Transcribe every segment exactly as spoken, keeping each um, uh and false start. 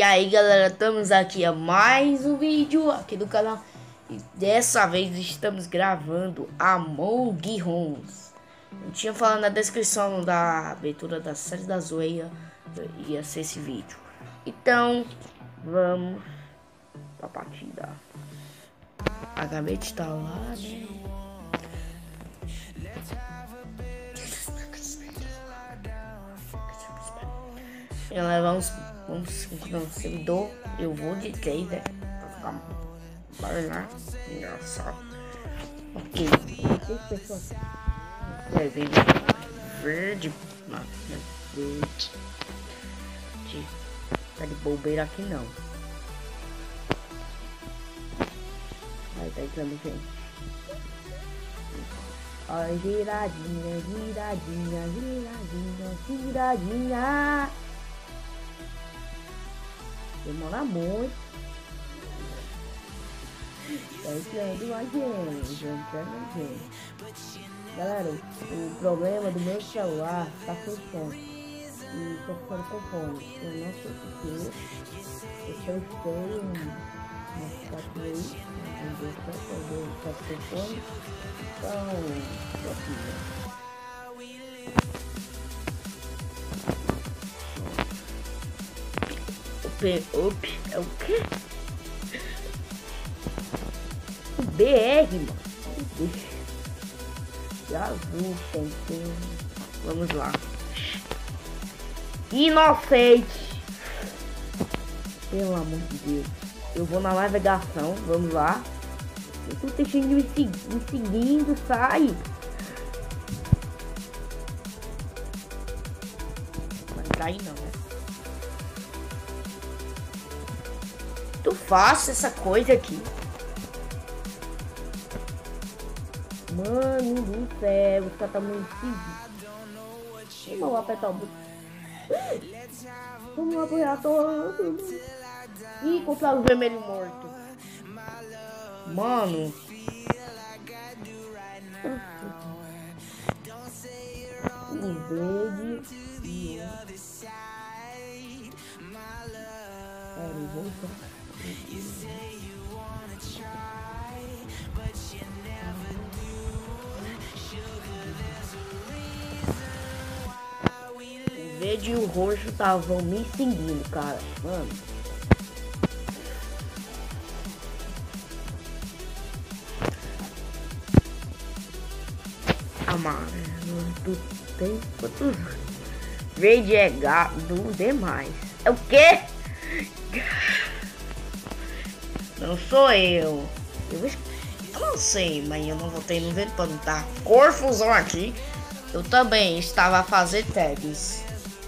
aí galera, estamos aqui a mais um vídeo aqui do canal. E dessa vez estamos gravando Among Us. Eu tinha falado na descrição da abertura da série da Zoeia, ia ser esse vídeo. Então, vamos pra partida. Acabei de instalar, né? Ela vamos, vamos encontrar um servidor. Eu vou de trader pra ficar barulhar. Engraçado. Ok. Seis pessoas. É, vem verde. Não, é verde. Tá de bobeira aqui não. Aí tá entrando gente. Ai, giradinha, giradinha, giradinha, giradinha. Demora muito. Tá entrando a gente, entrando a gente. Galera, o problema do meu celular tá sem som. E tô ficando com fone. Eu não sei porquê. Eu testei um quatro aí. Um dois, três, quatro, sem fone. Então, tô aqui, né? Up, é o que? O B R, mano. Jesus, tem. Vamos lá. Inocente. Pelo amor de Deus. Eu vou na navegação. Vamos lá. Tu tem gente me, segui me seguindo. Sai. Vai cair não, né? Tu faça essa coisa aqui. Mano do céu, os caras tá muito seguindo. Vamos apertar o botão. Vamos lá pro reator. Ih, comprar o vermelho morto. Mano. O verde. E o... Pera, volta. O verde e o roxo estavam me seguindo, cara. Mano. Amarelo do tempo. Verde é gado demais. É o quê? Não sou eu. Eu, eu não sei, mas eu não votei no verde para não dar confusão aqui. Eu também estava a fazer tags.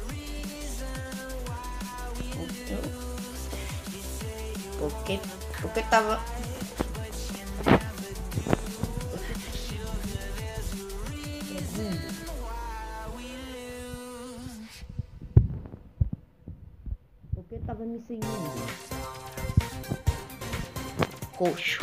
Porque, porque tava. Porque tava me seguindo. Coxo.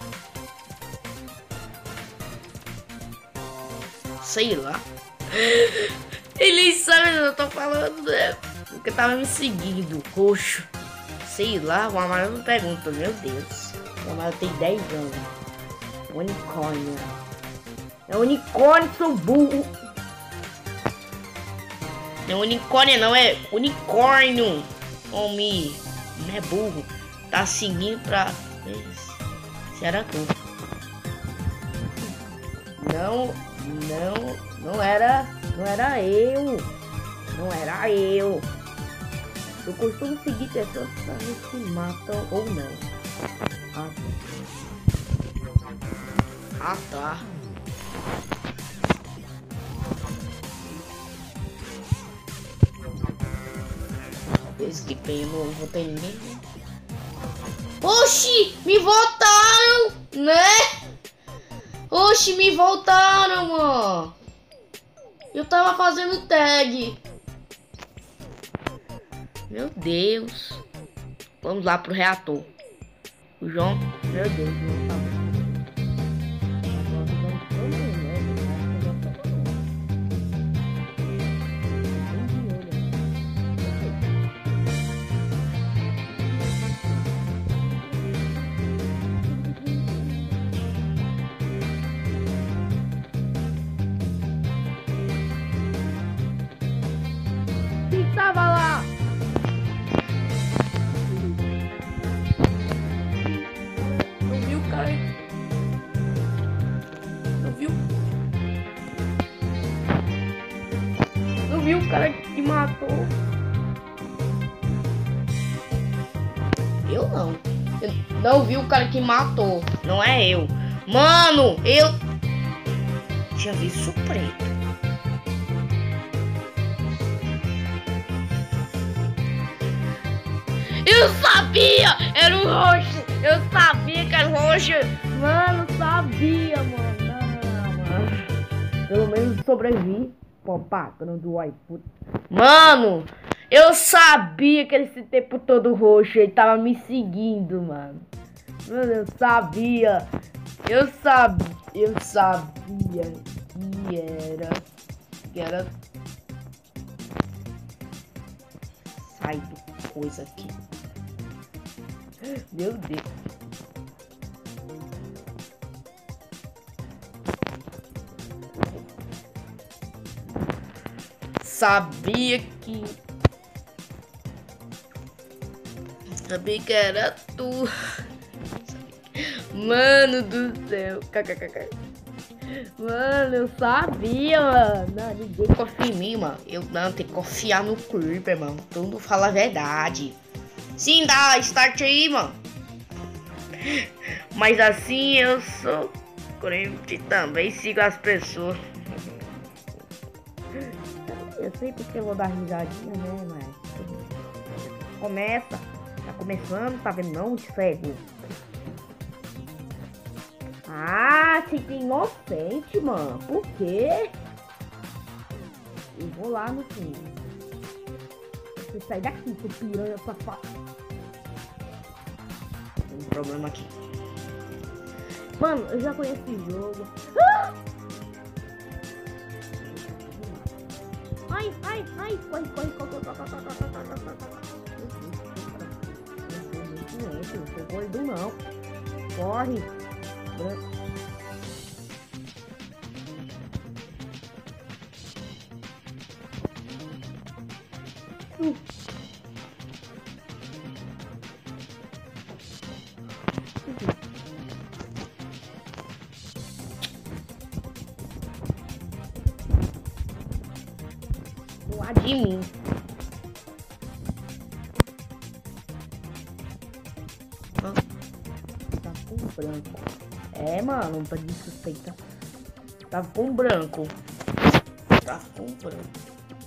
Sei lá. Ele sabe o que eu tô falando, né? Porque tava me seguindo. Coxo. Sei lá, o amarelo não pergunta. Meu Deus. O amarelo tem dez anos. Unicórnio. É unicórnio, sou burro. Não é unicórnio, não. É unicórnio. Homem. Não é burro. Tá seguindo pra... Será que não, não, não era, não era eu, não era eu. Eu costumo seguir pessoas para ver se matam ou não. Ah, ah tá. Esse que tem, eu não votei ninguém. Oxi, me voltaram, né? Oxi, me voltaram, mano. Eu tava fazendo tag. Meu Deus. Vamos lá pro reator. O João, meu Deus, não tá. vi o cara que matou. Eu não. Eu não vi o cara que matou. Não é eu. Mano, eu tinha visto o preto. Eu sabia! Era o roxo! Eu sabia que era o roxo! Mano, sabia, mano! Não, mano. Pelo menos sobrevivi. Propaganda do iFood. Mano! Eu sabia que ele esse tempo todo roxo. Ele tava me seguindo, mano. Mano, eu sabia! Eu sabia! Eu sabia que era... Que era... Sai do coisa aqui. Meu Deus. Sabia que... Sabia que era tu. Mano do céu. Mano, eu sabia, mano. Não, ninguém confia em mim, mano. Eu não, tenho que confiar no Creeper, mano. Todo mundo fala a verdade. Sim, dá start aí, mano. Mas assim eu sou crente também, sigo as pessoas. Eu sei porque eu vou dar risadinha, né, mas... Começa. Tá começando, tá vendo não, cego? Ah, você tem inocente, mano. Por quê? Eu vou lá no fim. Você sai daqui, seu piranha safado. Tem um problema aqui. Mano, eu já conheço esse jogo. Ah! Ai, ai, ai, corre, corre, corre, corre, corre, corre, corre, corre, corre. Não sou gordo não. Corre. Uh. Lá de mim. Ah, tá com branco. É, mano, não tá de suspeita. Tá com branco. Tá com branco.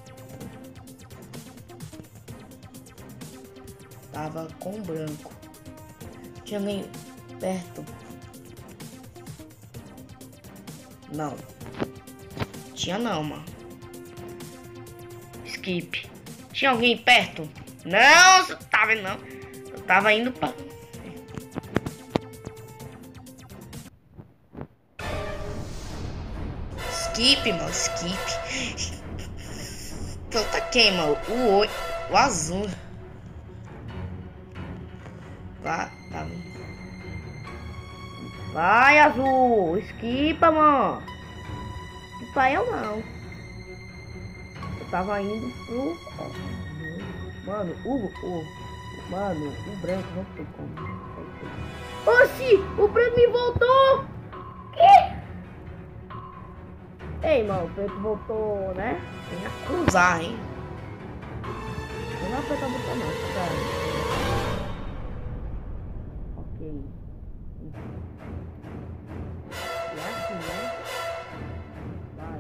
Tava com branco. Tinha nem perto. Não. Tinha não, mano. Skip. Tinha alguém perto? Não, você tá vendo não. Eu tava indo pra... Skip, mano, skip. Então tá quem, mano? O oito, o azul. Vai, tá. Vai, azul. Skipa, mano. Skipa eu não. Eu tava indo pro... Mano, o... o mano, o branco não tem como. Oxi, o branco me voltou. Que? Ei, mano, o preto voltou, né? Tem que cruzar, hein? Eu não apertar o botão não, cara. Ok. E assim, né? Vai.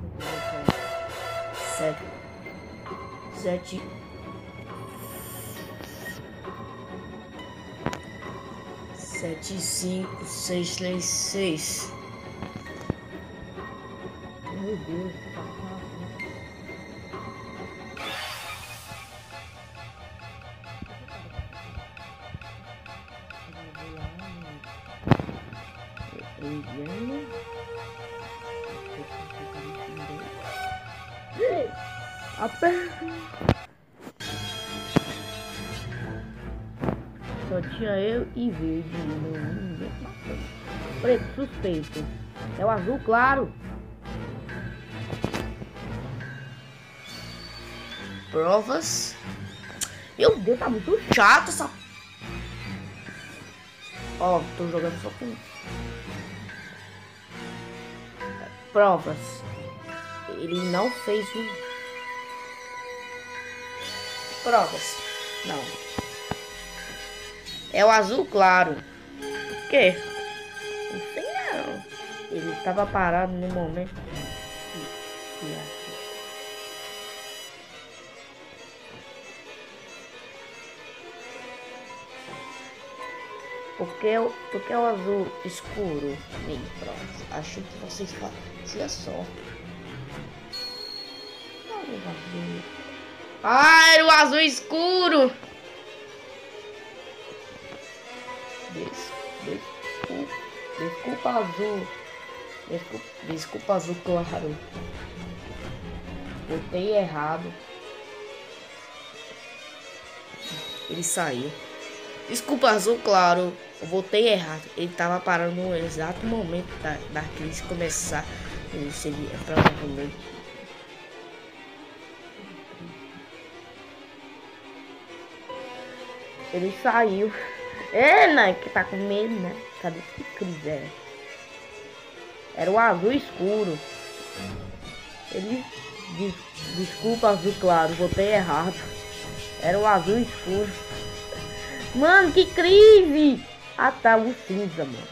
Sete. Sete. Sete, cinco, seis, três, seis. Meu Deus, tá fácil. Só tinha eu e verde. Preto suspeito. É o azul claro. Provas. Meu Deus, tá muito chato essa... Ó, tô jogando só com... Provas. Ele não fez o... provas. Não. É o azul claro. Por quê? Não sei não. Ele estava parado no momento. Porque é o, porque é o azul escuro. Bem, pronto. Acho que vocês faziam só. Ah, era o azul escuro. Des, desculpa, desculpa azul. Desculpa, desculpa azul claro. Botei errado. Ele saiu. Desculpa azul claro. Eu voltei errado. Ele tava parando no exato momento da, da crise começar. Ele seria provavelmente. Ele saiu. É, né? Que tá com medo, né? Cadê que crise é? Era o azul escuro. Ele. Des, desculpa azul claro. Voltei errado. Era o azul escuro. Mano, que crise! Ah tá, o cinza, mano.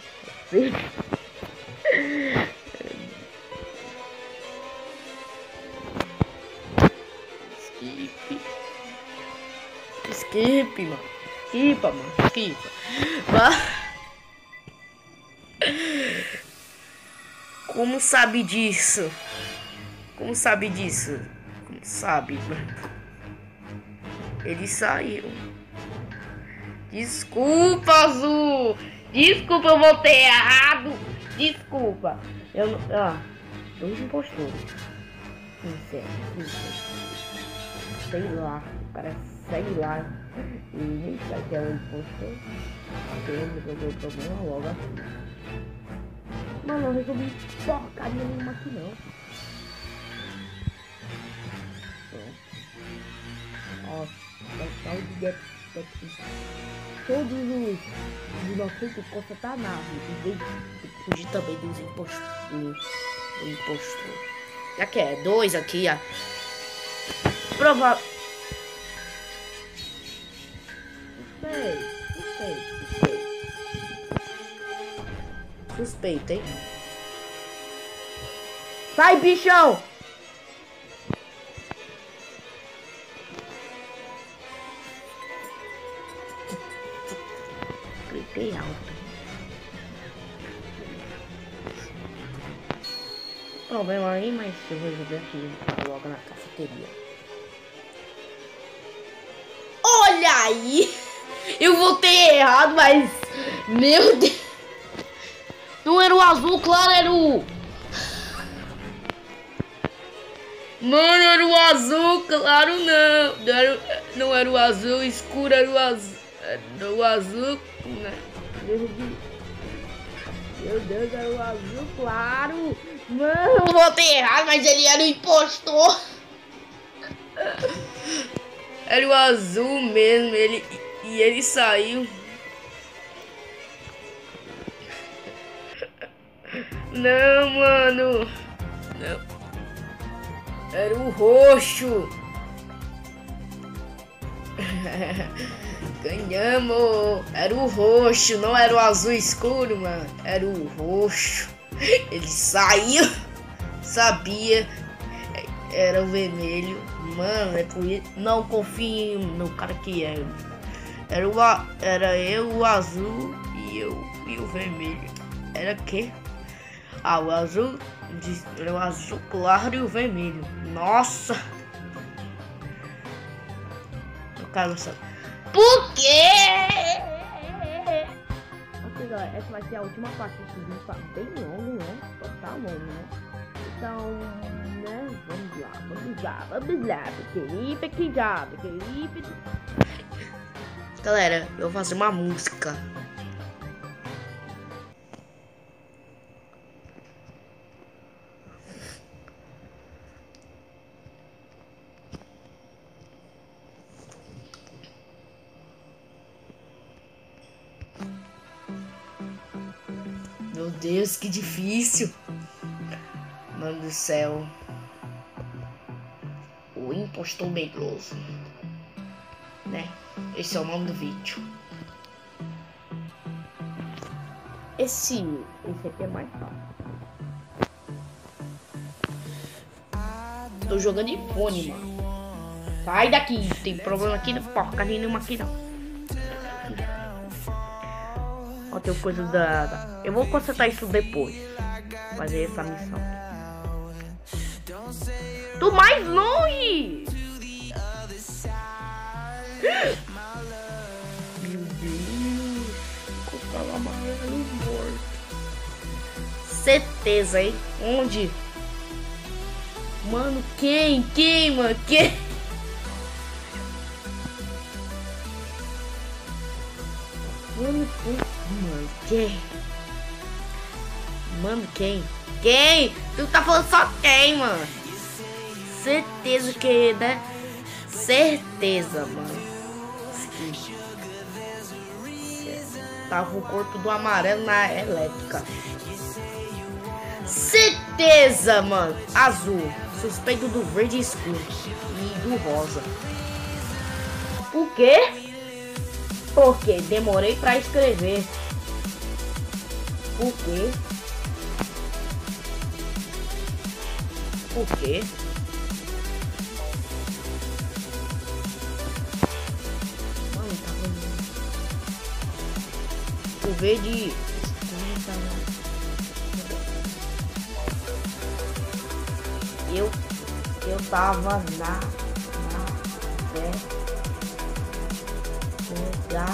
Skip. Skip, mano. Skipa, mano. Skipa. Como sabe disso? Como sabe disso? Como sabe, mano? Ele saiu. Desculpa, azul. Desculpa, eu voltei errado. Desculpa. Eu não. Ah, dois impostores. Sincero, sei lá. O cara, sei lá. E nem sabe que é um impostor. Eu resolvi o problema logo assim. Mas não resolvi porcaria nenhuma aqui não. Ó, tal de get aqui. Todos os inocentes encostam tá na árvore. E fugir também dos impostores. Do, do impostor. Já que é dois aqui, ó. Provável. Não sei, não sei, suspeito. Suspeito, hein? Sai, bichão! Gritei alto. Problema aí, mas eu vou resolver aqui logo na cafeteria. Olha aí! Eu voltei errado, mas... Meu Deus! Não era o azul, claro, era o... Mano, era o azul, claro, não. Não era, não era o azul escuro, era o azul... Era o azul... Né? Meu Deus, era o azul, claro. Mano, eu voltei errado, mas ele era o impostor. Era o azul mesmo, ele... E ele saiu. Não, mano. Não. Era o roxo. Ganhamos. Era o roxo, não era o azul escuro, mano. Era o roxo. Ele saiu. Sabia. Era o vermelho. Mano, é por isso. Não confio no cara que é. Era, o, era eu, o azul e eu e o vermelho. Era que? Ah, o azul. Era o azul claro e o vermelho. Nossa! Eu quero saber. Por quê? Ok, galera, essa vai ser a última parte desse vídeo. Tá bem longo, né? Tá longo, né? Então, né? Vamos lá, vamos lá, vamos lá. Pequenipe aqui já, pequenipe. Galera, eu vou fazer uma música. Meu Deus, que difícil. Mano do céu. O impostor medroso. né? Esse é o nome do vídeo. Esse, esse aqui é mais fácil. Tô jogando de fone, mano. Sai daqui, não tem problema aqui, não porcaria nenhuma aqui não. Ó, tem coisa da, da... Eu vou consertar isso depois. Fazer essa missão. Tô mais longe! Meu Deus! Cocô amarelo morto. Certeza, hein? Onde? Mano, quem? Quem, mano? Quem? Mano, quem? Mano, quem? Mano, quem? Quem? Tu tá falando só quem, mano? Certeza que, né? Certeza, mano. Tava o corpo do amarelo na elétrica. Certeza, mano. Azul. Suspeito do verde escuro e do rosa. O quê? Porque demorei pra escrever. Por quê? Por quê? Mano, tá vendo? O verde. Eu, eu tava na, na, é, da,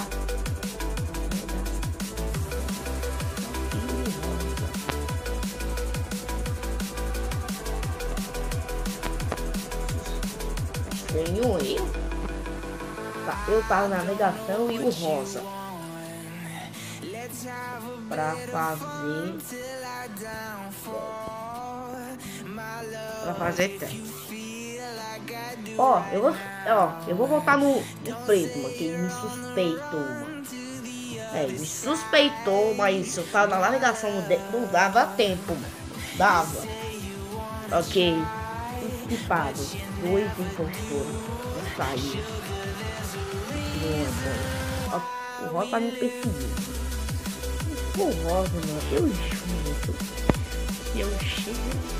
estranho eu, tá, eu tava na navegação e o rosa pra fazer. Pra fazer teste. Ó, eu vou. Ó, eu vou voltar no, no preto, mano. Que ele me suspeitou, mano. É, ele me suspeitou, mas eu tava na navegação, não dava tempo, mano. Dava. Ok. Equipado. Dois impostores. Vou sair. Ó, o Rosa tá me perseguindo. O Rosa, mano. Eu juro. Eu chego.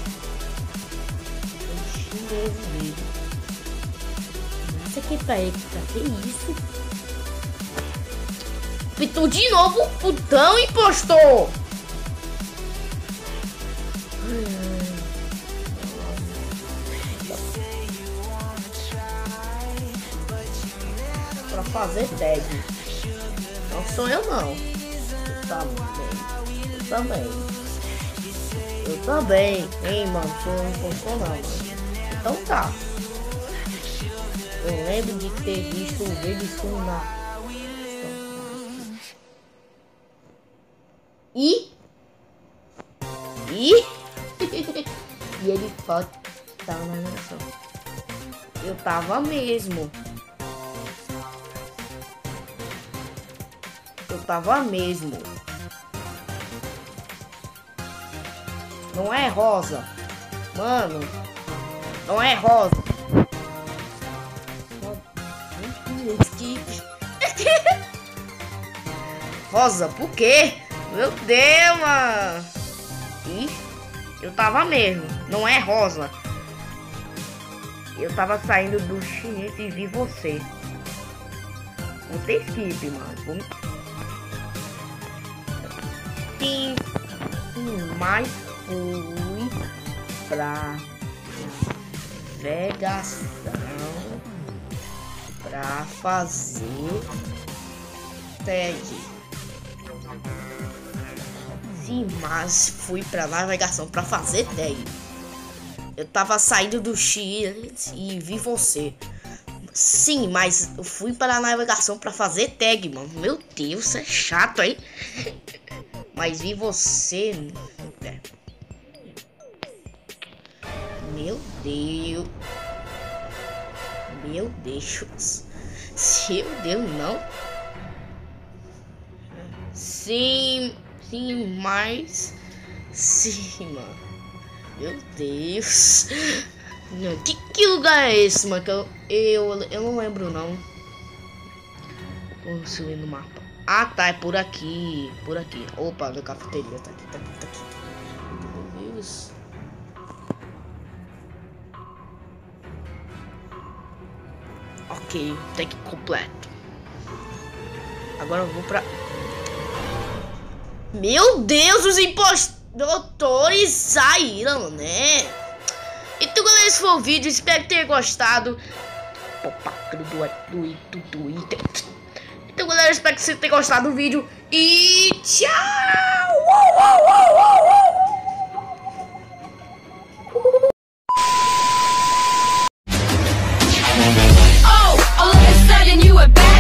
Nossa, que pra ele, pra que isso? Pitou de novo, putão, impostor! Pra fazer tag. Não sou eu não. Eu também. Eu também. Eu também. Hein, mano, sou um impostor não, mano. Então tá. Eu lembro de ter visto o verde escuro na. E. E. E ele pode estar na nação. Eu tava mesmo. Eu tava mesmo. Não é rosa. Mano. Não é rosa. Rosa, por quê? Meu Deus, mano. Ih, eu tava mesmo. Não é rosa. Eu tava saindo do chinês e vi você. Vou ter skip, mano. Vou... Sim, sim, mas fui pra navegação pra fazer tag. Sim, mas fui pra navegação pra fazer tag. Eu tava saindo do Chile e vi você. Sim, mas eu fui para a navegação pra fazer tag, mano. Meu Deus, isso é chato, hein? Mas vi você. Meu Deus. Meu Deus. Seu Deus, não. Sim, sim, mas. Sim, mano. Meu Deus. Que, que lugar é esse, mano? Que eu, eu, eu não lembro, não. Vamos subir no mapa. Ah, tá, é por aqui. Por aqui. Opa, da cafeteria. Tá aqui, tá aqui, tá aqui. Meu Deus. Ok, take completo. Agora eu vou pra... Meu Deus, os impostores saíram, né? Então, galera, esse foi o vídeo. Espero que tenha gostado. Opa, do, do, do Twitter. Então, galera, espero que você tenha gostado do vídeo. E tchau! Oh, all of a sudden you were back.